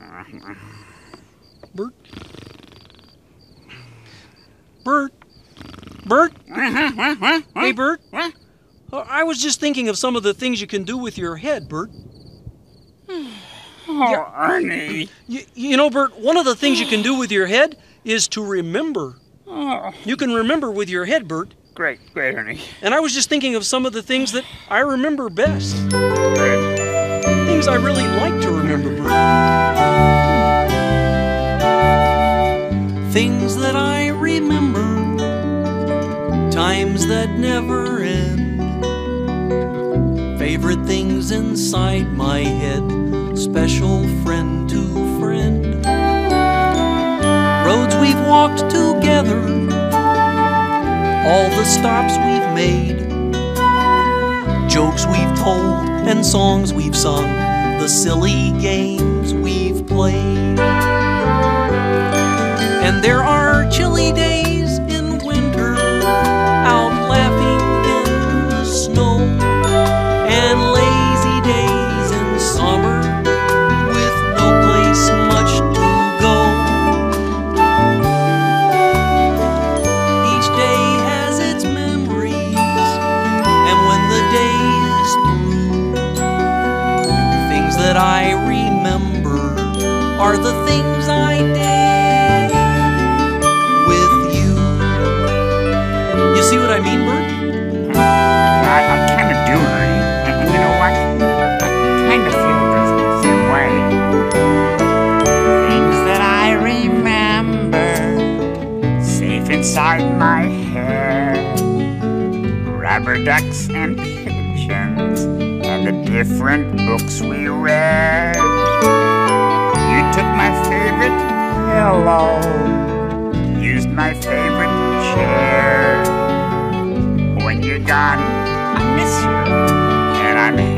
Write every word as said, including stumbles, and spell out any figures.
Bert? Bert? Bert? Hey, Bert? Uh, I was just thinking of some of the things you can do with your head, Bert. Oh, Yeah. Ernie. You, you know, Bert, one of the things you can do with your head is to remember. Oh, You can remember with your head, Bert. great, great, Ernie. And I was just thinking of some of the things that I remember best. Great. Things I really like to remember, Bert. Things that I remember, times that never end. Favorite things inside my head, special friend to friend. Roads we've walked together, all the stops we've made, jokes we've told and songs we've sung, the silly games we've played. And there are chilly days in winter, out laughing in the snow, and lazy days in summer with no place much to go. Each day has its memories, and when the day is through, things that I remember are the things I did with you. You see what I mean, Bert? I, I kind of do, Ernie. And, and you know what? I kind of feel the same way. Things that I remember, safe inside my head. Rubber ducks and pigeons, and the different books we read. You took my favorite pillow, used my favorite chair. When you're gone, I miss you, and I'm